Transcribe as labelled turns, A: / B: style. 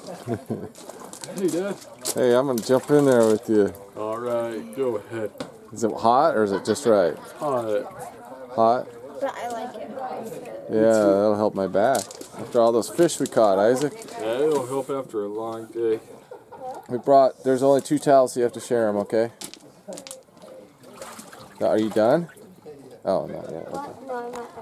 A: Hey, Dad.
B: Hey, I'm gonna jump in there with you.
A: All right, go ahead.
B: Is it hot or is it just right?
A: Hot.
B: Hot?
C: But I like it.
B: Yeah, that'll help my back. After all those fish we caught, Isaac.
A: Yeah, it'll help after a long day.
B: There's only 2 towels, so you have to share them, okay? Are you done? Oh, not yet. Okay.
C: No, I'm not.